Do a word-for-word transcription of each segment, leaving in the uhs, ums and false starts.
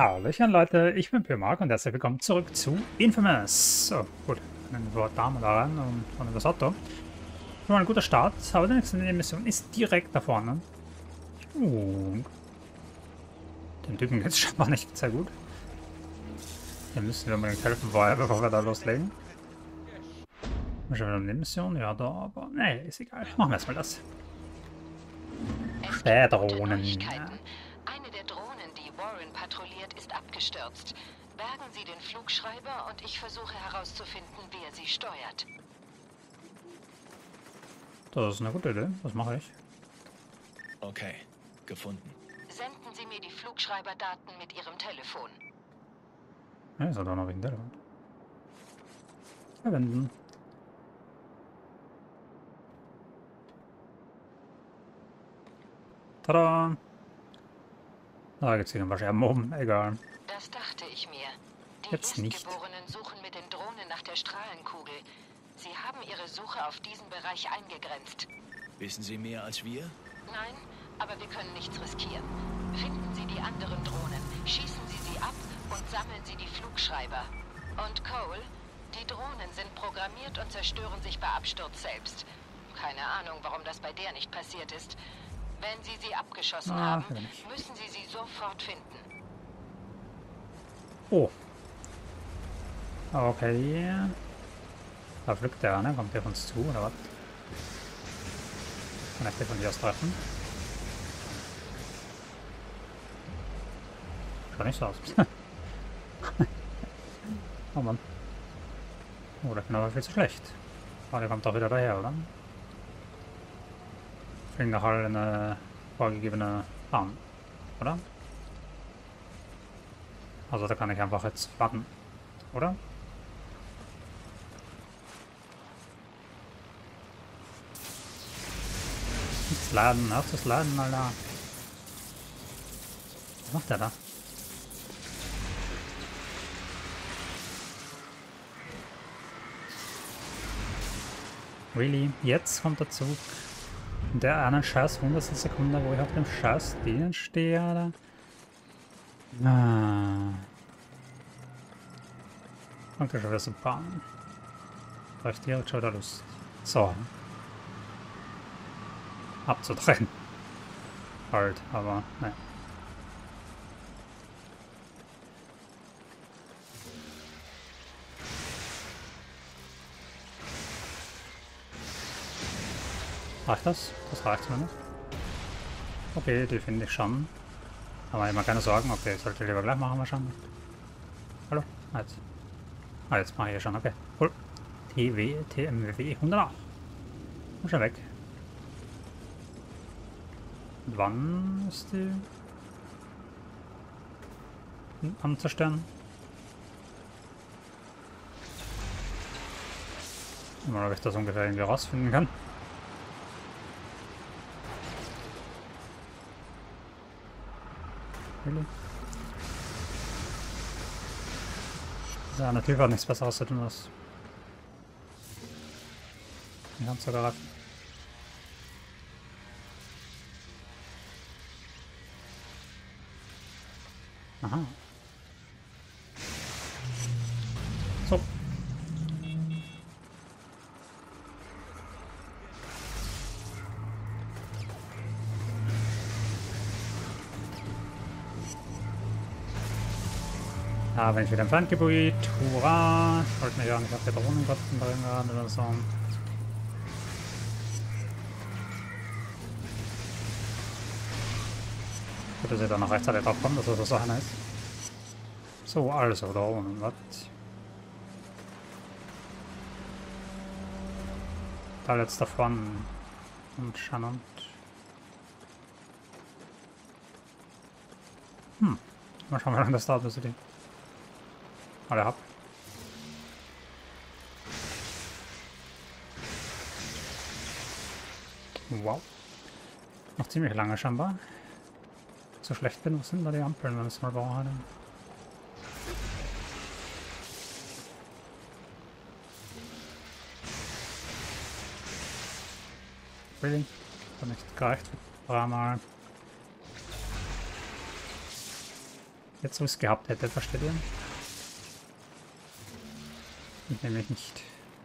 Hallöchen Leute, ich bin Pymark und herzlich willkommen zurück zu Infamous. So, gut, dann wir da mal da rein und von das Auto. Schon mal ein guter Start, aber die nächste Mission ist direkt da vorne. Und dem Typen geht es scheinbar nicht sehr gut. Hier müssen wir unbedingt helfen, bevor wir da loslegen. Schon wieder eine Mission, ja da, aber nee, ist egal. Machen wir erstmal das. Spähdrohnen. Eine der Drohnen, die Warren patrouilliert, ist abgestürzt. Bergen Sie den Flugschreiber und ich versuche herauszufinden, wer sie steuert. Das ist eine gute Idee, das mache ich. Okay, gefunden. Senden Sie mir die Flugschreiberdaten mit Ihrem Telefon. Ja, ist halt auch noch wegen der Telefon. Verwenden. Tada! Da geht's wieder ein paar Scherben oben, egal. Das dachte ich mir. Die Jetzt nicht. Erstgeborenen suchen mit den Drohnen nach der Strahlenkugel. Sie haben ihre Suche auf diesen Bereich eingegrenzt. Wissen Sie mehr als wir? Nein, aber wir können nichts riskieren. Finden Sie die anderen Drohnen, schießen Sie sie ab und sammeln Sie die Flugschreiber. Und Cole, die Drohnen sind programmiert und zerstören sich bei Absturz selbst. Keine Ahnung, warum das bei der nicht passiert ist. Wenn Sie sie abgeschossen Ah, haben, nicht. müssen Sie sie sofort finden. Oh. Okay. Da fliegt der, ne? Kommt der auf uns zu, oder was? Kann ich den von hier aus treffen? Schaut nicht so aus. Oh Mann. Oh, der Knopf ist viel zu schlecht. Aber der kommt doch wieder daher, oder? Fliegen nach alle eine vorgegebene Bahn, oder? Also da kann ich einfach jetzt warten, oder? Nichts laden, hör das Laden, Alter. Was macht der da? Really? Jetzt kommt der Zug. In der einen scheiß hundertstel Sekunde, wo ich auf dem scheiß Ding stehe, Alter. Ah. Kommt ja schon wieder so Bahn. Da hab ich direkt schon wieder Lust. So. Abzudrehen. Halt, aber ne. Reicht das? Das reicht zumindest. Okay, die finde ich schon. Aber immer keine Sorgen. Okay, ich sollte lieber gleich machen wahrscheinlich. Hallo? Jetzt. Ah, jetzt mache ich ja schon. Okay, cool. T W, T M W hundertacht. Und schon weg. Und wann ist die am Zerstören? Mal, ob ich das ungefähr irgendwie rausfinden kann. Really? Ja, natürlich hat nichts Besseres zu tun als die Hand zu greifen. Aha. So. Da bin ich wieder im Feindgebiet. Hurra! Ich wollte mich ja nicht auf der Drohnenkosten bringen gerade oder so. Gut, dass ich da noch rechtzeitig drauf komme, dass das so einer ist. So, also Drohnen, was? Da jetzt davon. Und Shannon. Hm. Mal schauen, wie lange das dauert, bis ich die alle hab. Wow. Noch ziemlich lange scheinbar. So schlecht bin, was sind da die Ampeln, wenn es mal brauche? Really? Hat nicht gereicht. Dreimal. Jetzt, wo ich es gehabt hätte, versteht ihr? Ich nämlich nicht.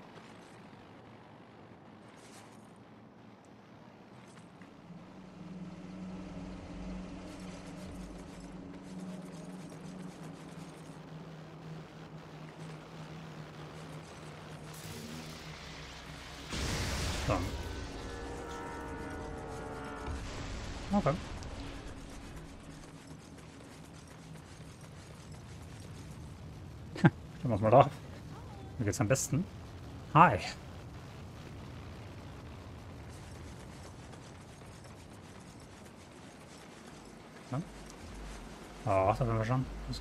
So. Okay. Schauen wir uns mal drauf. Wie geht's am besten? Hi. Ja. Oh, da sind wir schon. Also.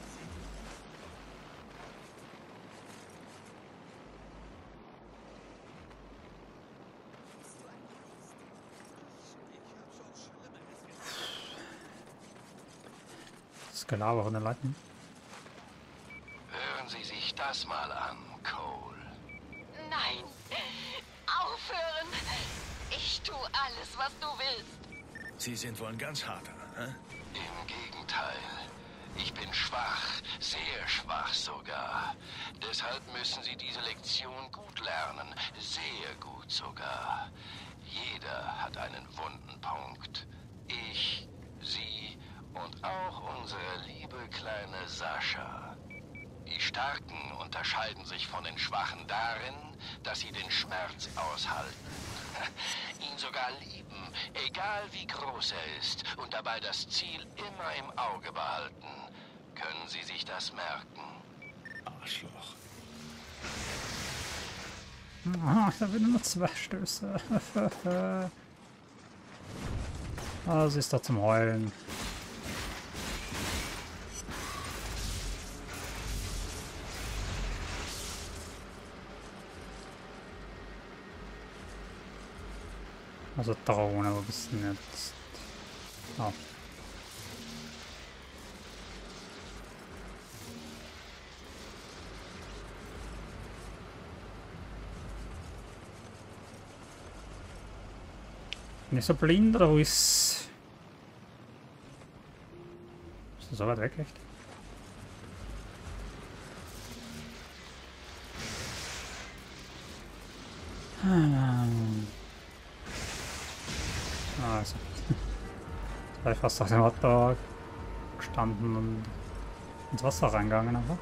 Das Gelaber von den Leuten. Hören Sie sich das mal an, Cole. Nein! Aufhören! Ich tue alles, was du willst. Sie sind wohl ein ganz harter, hä? Im Gegenteil. Ich bin schwach, sehr schwach sogar. Deshalb müssen Sie diese Lektion gut lernen, sehr gut sogar. Jeder hat einen wunden Punkt. Ich, Sie und auch unsere liebe kleine Sascha. Die Starken unterscheiden sich von den Schwachen darin, dass sie den Schmerz aushalten. Ihn sogar lieben, egal wie groß er ist, und dabei das Ziel immer im Auge behalten. Können Sie sich das merken? Arschloch. Ah, da bin nur zwei Stöße. Ah, sie ist da zum Heulen. Also Drohne, wo bist du denn jetzt? Oh. Bin ich so blind oder wo ist... Ist das so weit weg, echt? Also. Jetzt war ich fast auf dem Auto gestanden und ins Wasser reingegangen einfach.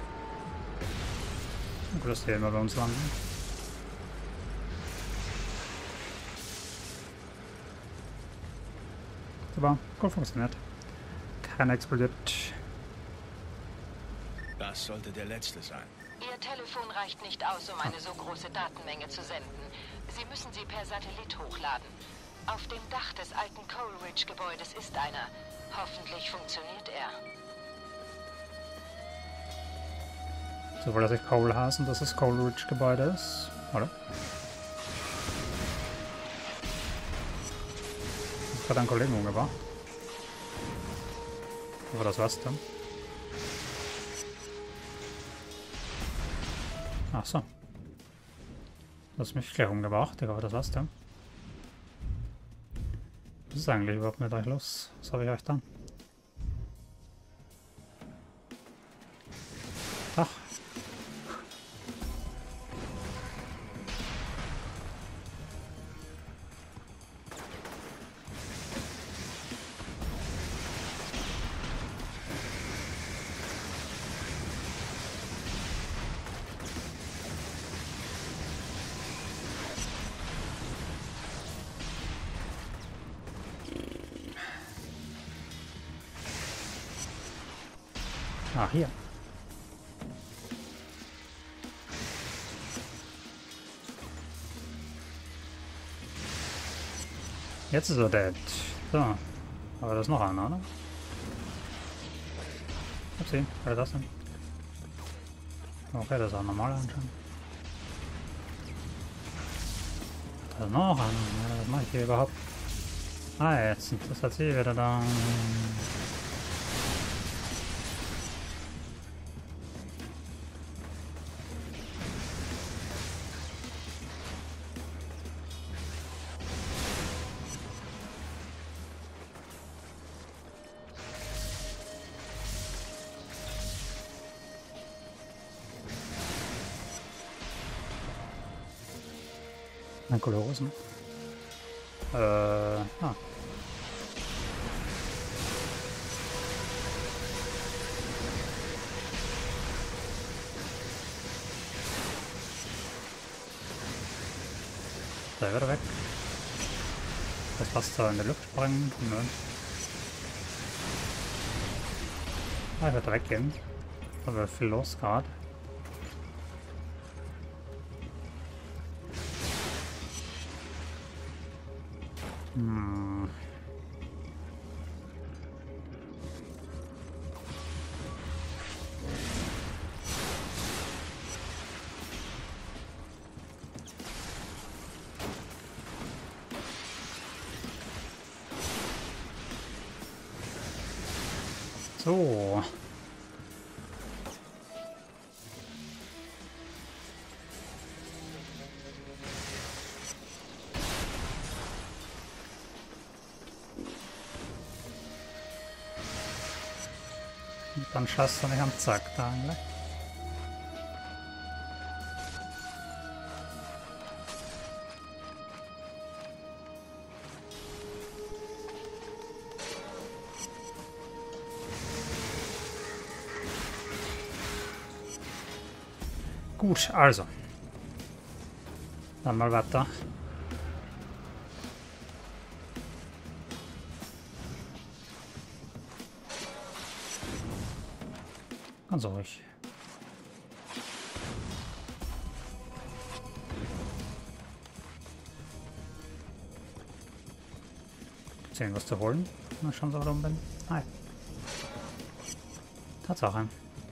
Gut, dass die immer bei uns landen. Super, gut funktioniert. Keiner explodiert. Das sollte der letzte sein. Ihr Telefon reicht nicht aus, um eine so große Datenmenge zu senden. Sie müssen sie per Satellit hochladen. Auf dem Dach des alten Coleridge-Gebäudes ist einer. Hoffentlich funktioniert er. Sowohl, dass ich Cole heiße und dass das Coleridge-Gebäude ist, oder? Ich habe gerade einen Kollegen umgebracht. Aber das war's dann. Ach so. Du hast mich gleich umgebracht, ich hoffe, das war's dann. Was ist eigentlich überhaupt mit euch los? Was habe ich euch dann? Ach. Ah, hier. Jetzt ist er dead. So. Aber da ist noch einer, oder? Upsi, was ist das denn? Okay, das ist auch normal anscheinend. Da ist noch einer. Ja, was mache ich hier überhaupt? Ah, jetzt sind das jetzt hier wieder da. Tranquillosen. Äh, ah. Da wird er weg. Das passt da in der Luft sprengen. Nö. Ah, wird er weggehen. Da wird viel los gerade. Hm. So. Und dann schaust du nicht am Zack da eigentlich. Gut, also. Dann mal weiter. Ganz ruhig. Gibt's irgendwas zu holen? Mal schauen, so rum bin. Hi. Tatsache.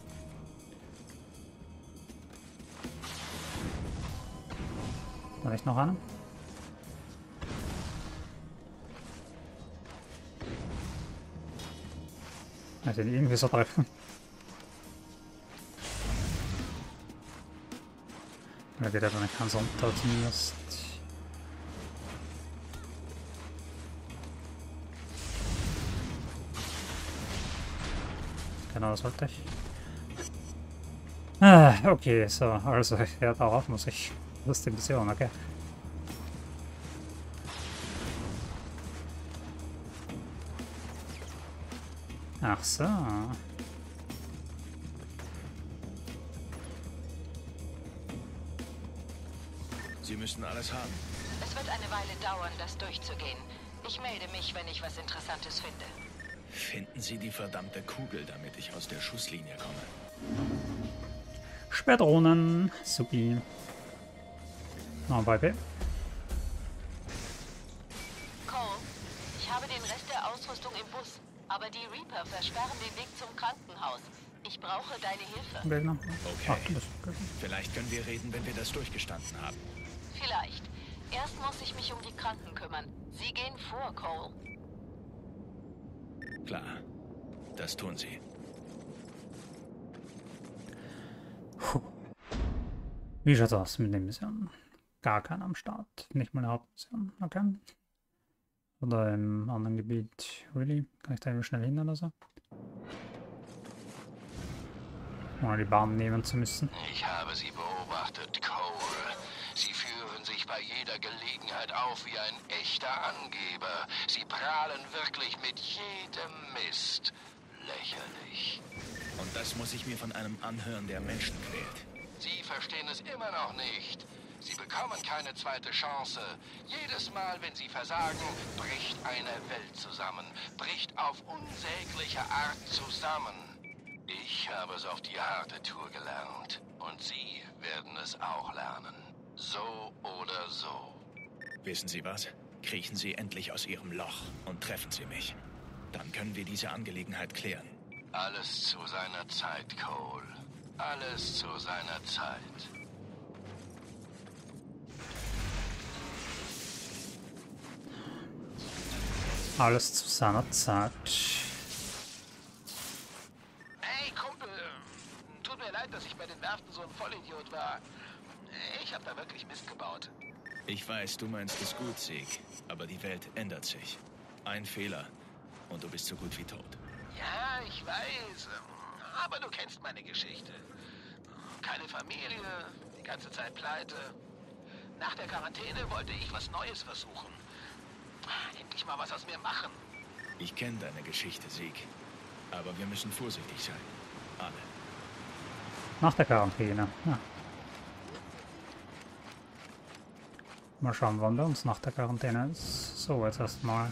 Da ist noch einer. Also irgendwie so treffen. Da geht aber nicht ganz unter zumindest. Genau, das wollte ich. Ah, okay, so, also, ja, darauf muss ich. Das ist die Mission, okay. Ach so. Sie müssen alles haben. Es wird eine Weile dauern, das durchzugehen. Ich melde mich, wenn ich was Interessantes finde. Finden Sie die verdammte Kugel, damit ich aus der Schusslinie komme. Sperrdrohnen, supi. Noch ein Beispiel. Cole, ich habe den Rest der Ausrüstung im Bus, aber die Reaper versperren den Weg zum Krankenhaus. Ich brauche deine Hilfe. Gegner. Okay. Ach, das, Vielleicht können wir reden, wenn wir das durchgestanden haben. Vielleicht. Erst muss ich mich um die Kranken kümmern. Sie gehen vor, Cole. Klar. Das tun Sie. Puh. Wie schaut's aus mit den Missionen? Gar keiner am Start. Nicht mal eine Hauptmission. Okay. Oder im anderen Gebiet. Really? Kann ich da irgendwie schnell hin oder so? Ohne die Bahn nehmen zu müssen. Ich habe Sie beobachtet, Cole. Sie führen sich bei jeder Gelegenheit auf wie ein echter Angeber. Sie prahlen wirklich mit jedem Mist. Lächerlich. Und das muss ich mir von einem anhören, der Menschen quält. Sie verstehen es immer noch nicht. Sie bekommen keine zweite Chance. Jedes Mal, wenn Sie versagen, bricht eine Welt zusammen. Bricht auf unsägliche Art zusammen. Ich habe es auf die harte Tour gelernt. Und Sie werden es auch lernen. So oder so. Wissen Sie was? Kriechen Sie endlich aus Ihrem Loch und treffen Sie mich. Dann können wir diese Angelegenheit klären. Alles zu seiner Zeit, Cole. Alles zu seiner Zeit. Alles zu seiner Zeit. Hey Kumpel, tut mir leid, dass ich bei den Werften so ein Vollidiot war. Ich habe da wirklich Mist gebaut. Ich weiß, du meinst es gut, Sieg. Aber die Welt ändert sich. Ein Fehler und du bist so gut wie tot. Ja, ich weiß. Aber du kennst meine Geschichte. Keine Familie, die ganze Zeit pleite. Nach der Quarantäne wollte ich was Neues versuchen. Endlich mal was aus mir machen. Ich kenne deine Geschichte, Sieg. Aber wir müssen vorsichtig sein. Alle. Nach der Quarantäne. Ja. Mal schauen, wann bei uns nach der Quarantäne ist. So, jetzt erstmal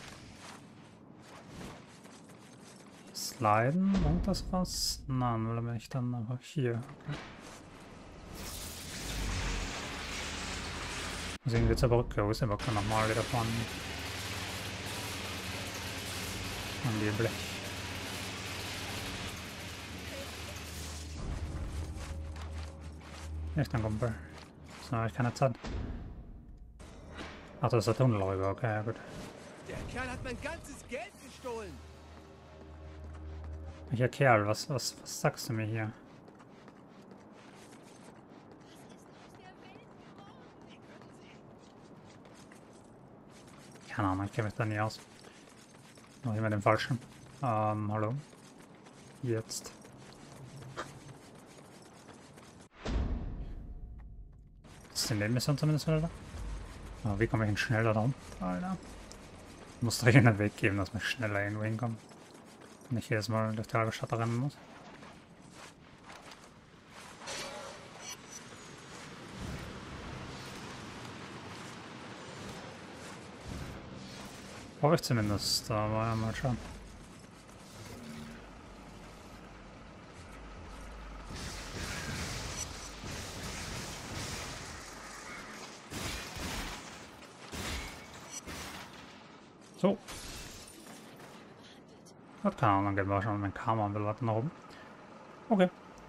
sliden. Bringt das was? Nein, weil dann bin ich dann einfach hier. Okay. Muss irgendwie zurück. Wo ist der Bock nochmal wieder von an die Blech. Echt ein Kumpel. So, habe ich keine Zeit. Ach, das ist der Tunnelräuber, okay, ja gut. Der Kerl hat mein ganzes Geld gestohlen. Welcher Kerl, was, was, was sagst du mir hier? Keine Ahnung, ich kenne mich da nie aus. Noch immer den falschen. Ähm, hallo? Jetzt. Ist die Nebenmission zumindest wieder da? Oh, wie komme ich denn schneller da rum? Alter. Ich muss dringend einen Weg geben, dass ich schneller irgendwo hinkomme. Nicht jedes Mal durch die halbe Stadt rennen muss. Brauche ich zumindest, aber ja, mal schauen. So. Hat keine Ahnung, geht wahrscheinlich mein Karma und will weiter nach oben. Okay.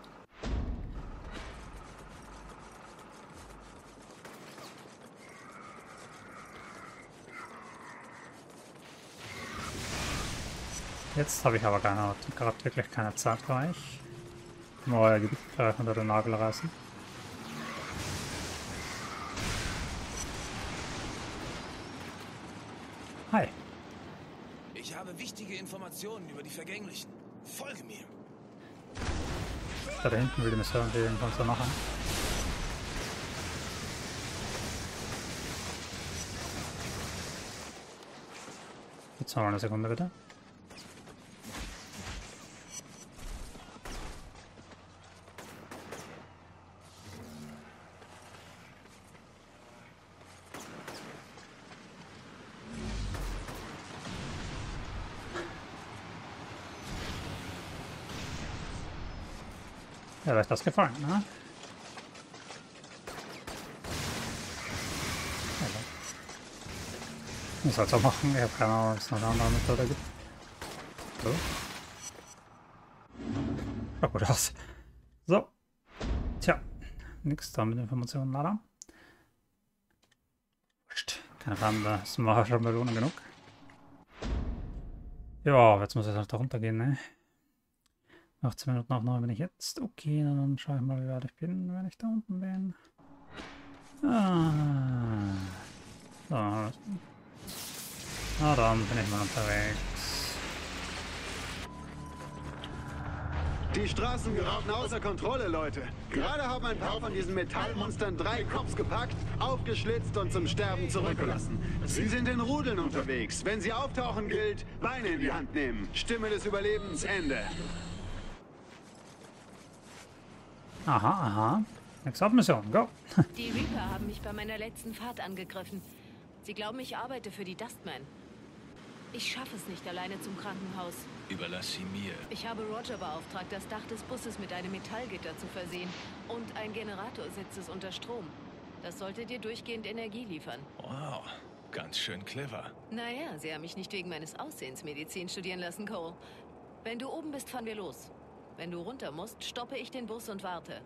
Jetzt habe ich aber keine, gerade wirklich keine Zeit für euch. Neuer Gebiet gleich unter den Nagel reißen. Hi. Ich habe wichtige Informationen über die Vergänglichen. Folge mir. Da hinten will die Mission, die irgendwann so machen. Jetzt mal eine Sekunde bitte. Ja, euch das gefallen, ne? Also. Muss halt so machen, ich habe keine Ahnung, ob es noch eine andere Methode gibt. So. Schaut gut aus. So. Tja, nix da mit Informationen leider. Wurscht. Keine Frage, das war schon Belohnung genug. Ja, jetzt muss ich halt da runtergehen, ne? achtzehn Minuten auf neun bin ich jetzt. Okay, dann schaue ich mal, wie weit ich bin, wenn ich da unten bin. Ah. So. Na dann bin ich mal unterwegs. Die Straßen geraten außer Kontrolle, Leute. Gerade haben ein paar von diesen Metallmonstern drei Cops gepackt, aufgeschlitzt und zum Sterben zurückgelassen. Sie sind in Rudeln unterwegs. Wenn sie auftauchen, gilt, Beine in die Hand nehmen. Stimme des Überlebens, Ende. Aha, aha. Next up Mission, go. Die Reaper haben mich bei meiner letzten Fahrt angegriffen. Sie glauben, ich arbeite für die Dustman. Ich schaffe es nicht alleine zum Krankenhaus. Überlass sie mir. Ich habe Roger beauftragt, das Dach des Busses mit einem Metallgitter zu versehen. Und ein Generator setzt es unter Strom. Das sollte dir durchgehend Energie liefern. Wow, ganz schön clever. Naja, sie haben mich nicht wegen meines Aussehens Medizin studieren lassen, Cole. Wenn du oben bist, fahren wir los. Wenn du runter musst, stoppe ich den Bus und warte.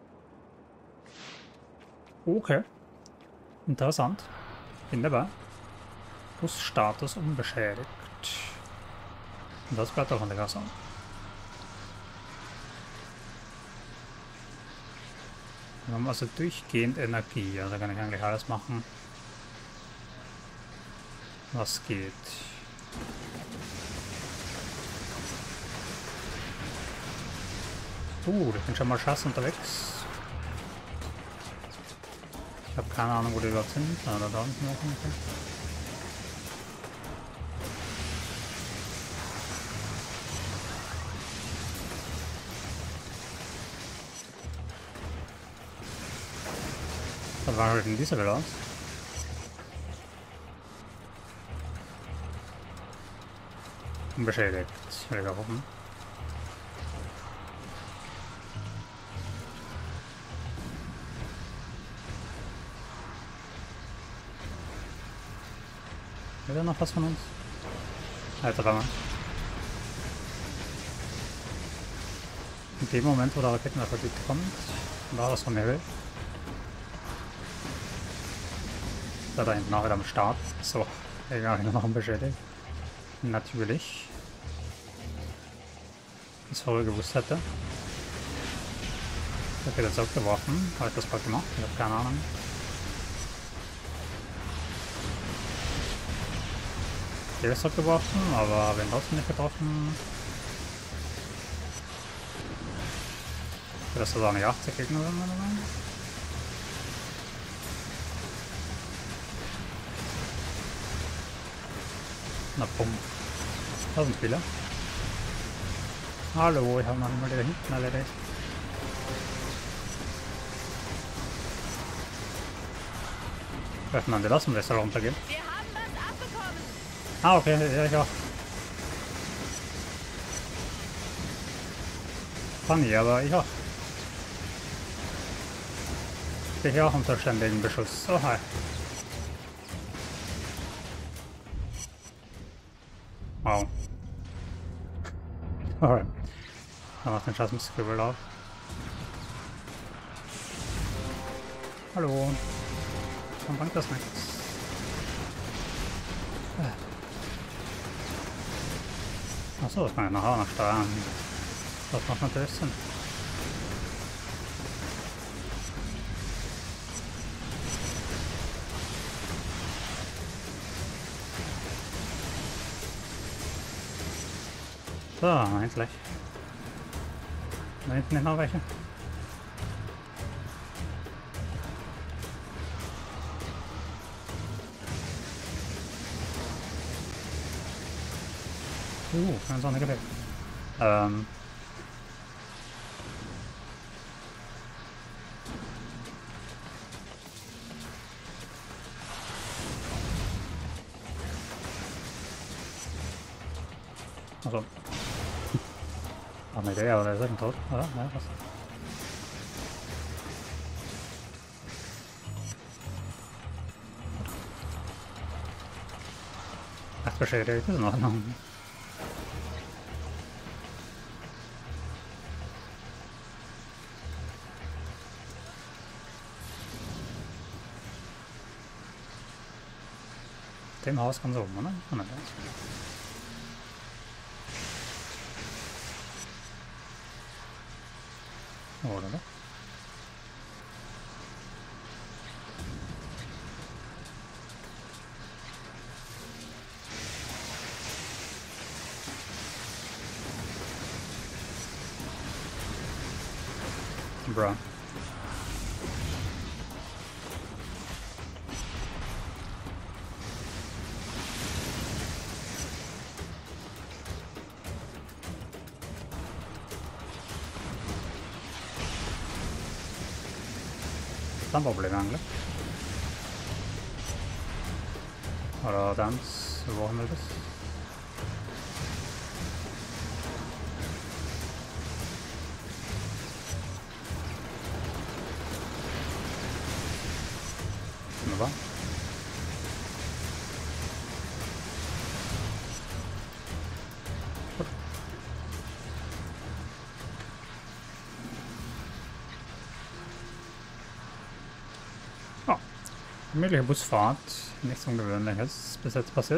Okay. Interessant. Bin dabei. Busstatus unbeschädigt. Und das bleibt auch an der Gasse. Wir haben also durchgehend Energie. Also kann ich eigentlich alles machen, was geht. Uh, ich bin schon mal Schass unterwegs. Ich habe keine Ahnung, wo die überhaupt sind. Oder da unten noch ungefähr. Was war denn diese wieder aus? Unbeschädigt. Will ich hoffen. Will da noch was von uns? Alter, Mann. In dem Moment, wo der Raketenwerfer kommt, war das von mir will. Da da hinten auch wieder am Start. So, egal, noch unbeschädigt. Natürlich. Das vorher gewusst hätte. Ich habe jetzt aufgeworfen. Habe ich das bald gemacht? Ich habe keine Ahnung. Ich habe es zurückgeworfen, aber habe ihn trotzdem nicht getroffen. Das ist auch nicht achtzig Gegner sind, oder? Na bumm. Da sind viele. Hallo, ich habe noch einmal da hinten erledigt. Vielleicht man die lassen, dass er runtergeht. Wir haben was abbekommen. Ah, okay, ja, ich auch. Funny, aber ich auch. Ich stehe auch unter ständigem Beschuss. Oh, hi. Wow. Alright. Dann macht den Scheiß mit Scribble auf. Hallo. Warum bringt das nichts? Achso, das kann ich nachher auch noch steuern. Das macht natürlich Sinn. So, endlich. Da hinten noch welche. Uh, keine Sonne gefällt. Ähm. Also. Ach, eine Idee, aber der ist eben tot, oder? Ja, was? Ach, beschädigt, ist in Ordnung. Dem Haus kann so oben, oder? Oh, nein, oder? Oder? Bruh. Dann Problem eigentlich. Oder dann, wo haben wir das? Wunderbar. Gut. Oh. Gemütliche Busfahrt. Nichts Ungewöhnliches bis jetzt passiert.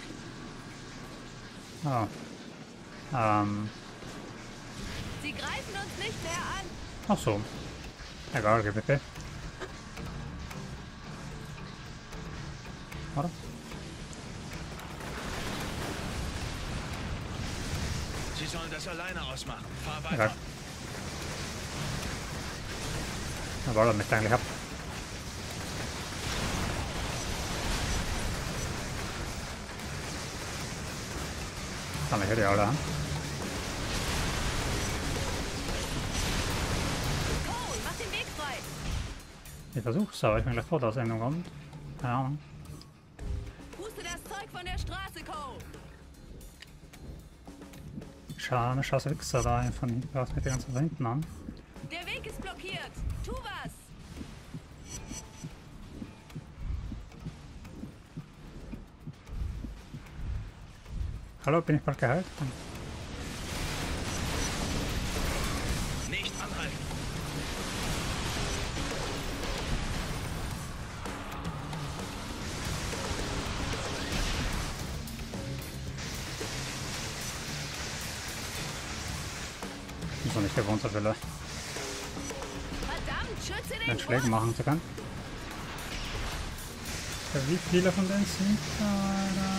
Ah. Ähm. Sie greifen uns nicht mehr an. Ach so. Egal, G P P. Oder? Sie sollen das alleine ausmachen. Fahr weiter. Egal. Da war er mich eigentlich ab. Kann ich ja die alle an. Cole, mach den Weg frei! Ich versuch's, aber ich bin gleich vor der Sendung kommt. Keine Ahnung. Puste das Zeug von der Straße, Cole! Schau, eine Chance Wichser da von hinten aus mit den ganzen von hinten an. Der Weg ist blockiert! Tu was! Hallo, bin ich bald geheilt? Nicht anhalten. Ist noch nicht gewohnt, so viele Verdammt, schütze den den Schlägen Bus! machen zu können. Ja, wie viele von denen sind da? Alter?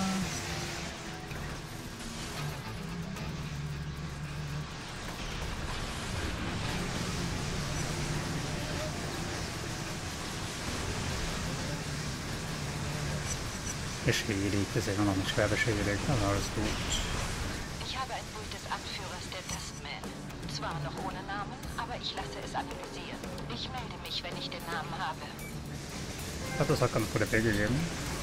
Beschädigt, ist immer noch nicht schwer beschädigt, also alles gut. Ich habe ein Bild des Anführers der Dustmen. Zwar noch ohne Namen, aber ich lasse es analysieren. Ich melde mich, wenn ich den Namen habe. Ich glaube, das hat ganz gute Wege gegeben.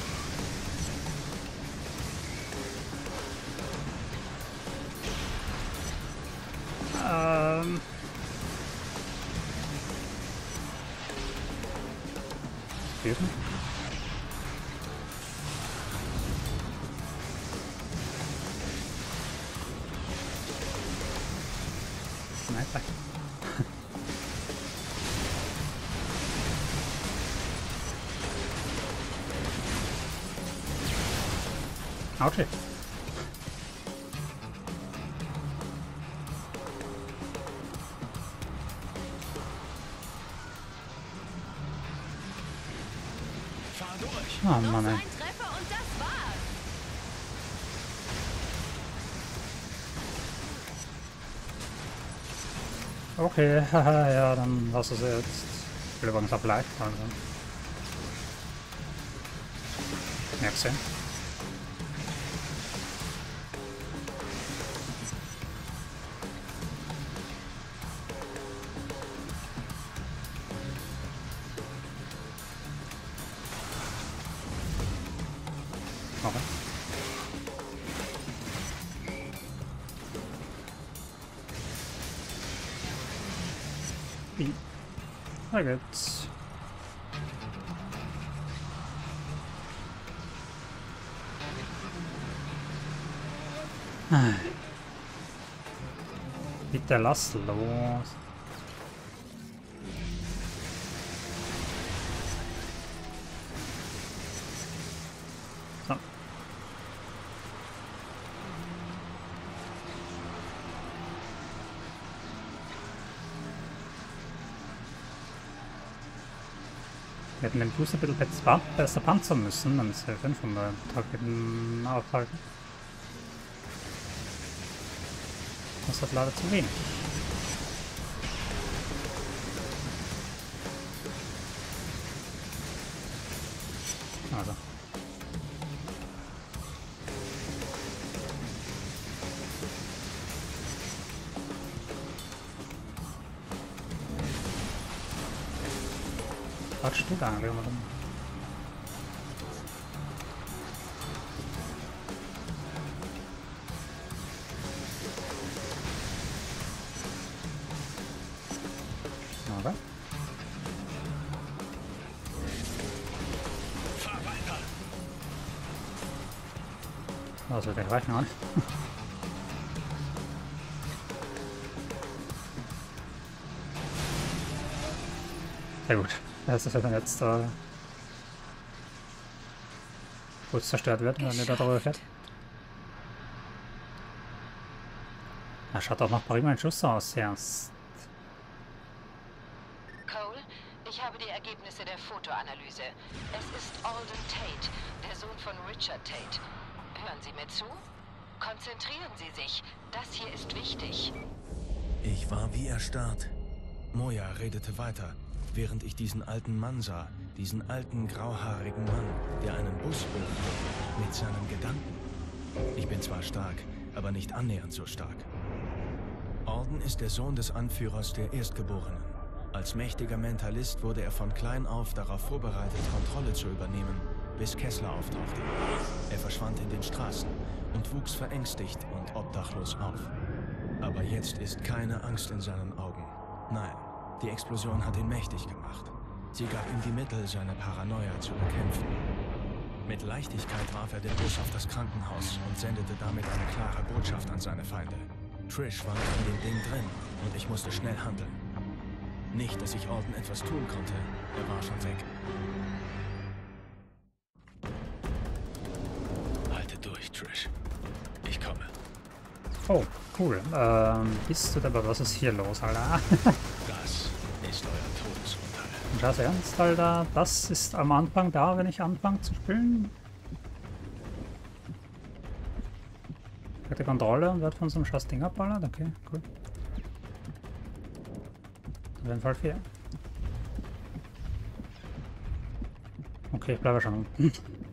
Ähm. Excuse me. Sniper. Ouchie. Fahr durch. Oh Noch Mann, so ey. ein Treffer und das war's! Okay, haha, ja, dann was ist jetzt? Ich will übrigens auch leicht, also. Merci. Okay. Wie? Da geht's. Ah. Bitte lass los. So. Wir hätten den Boost ein bisschen besser, besser panzern müssen, damit sie fünf von der Raketen aufhalten. Das hat leider zu wenig. Also. Was steht da eigentlich immer drin? Oder? Fahr weiter. Das wird gleich reichen, oder? Sehr gut. Das ist ja dann jetzt äh, kurz zerstört wird, wenn er da drüber fährt. Er schaut auch noch prima ein Schuss aus, erst. Cole, ich habe die Ergebnisse der Fotoanalyse. Es ist Alden Tate, der Sohn von Richard Tate. Hören Sie mir zu? Konzentrieren Sie sich. Das hier ist wichtig. Ich war wie erstarrt. Moja redete weiter, während ich diesen alten Mann sah. Diesen alten, grauhaarigen Mann, der einen Bus bildete, mit seinen Gedanken. Ich bin zwar stark, aber nicht annähernd so stark. Alden ist der Sohn des Anführers der Erstgeborenen. Als mächtiger Mentalist wurde er von klein auf darauf vorbereitet, Kontrolle zu übernehmen, bis Kessler auftauchte. Er verschwand in den Straßen und wuchs verängstigt und obdachlos auf. Aber jetzt ist keine Angst in seinen Augen. Nein, die Explosion hat ihn mächtig gemacht. Sie gab ihm die Mittel, seine Paranoia zu bekämpfen. Mit Leichtigkeit warf er den Bus auf das Krankenhaus und sendete damit eine klare Botschaft an seine Feinde. Trish war in dem Ding drin und ich musste schnell handeln. Nicht, dass ich Alden etwas tun konnte, er war schon weg. Halte durch, Trish. Ich komme. Oh, cool. Ähm, bist du dabei? Was ist hier los, Alter? Das ist euer Todesurteil. Scheiß Ernst, Alter. Das ist am Anfang da, wenn ich anfange zu spielen. Die Kontrolle und wird von so einem scheiß Ding abballert. Okay, cool. Auf jeden Fall fair. Okay, ich bleibe schon unten.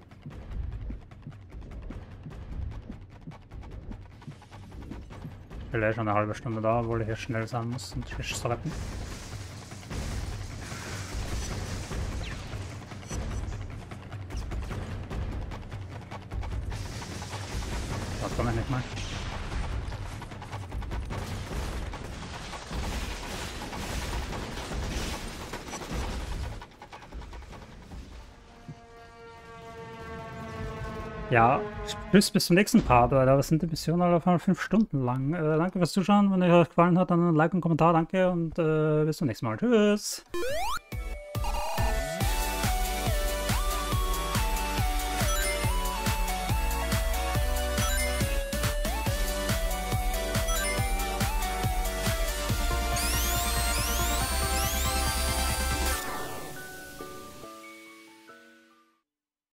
Ich bin ja schon eine halbe Stunde da, obwohl ich hier schnell sein muss und Trish zu retten. Da komme ich nicht mal. Ja, tschüss, bis zum nächsten Part, Alter. Was sind die Missionen alle auf einmal fünf Stunden lang? Äh, danke fürs Zuschauen. Wenn euch gefallen hat, dann ein Like und Kommentar, danke und äh, bis zum nächsten Mal. Tschüss!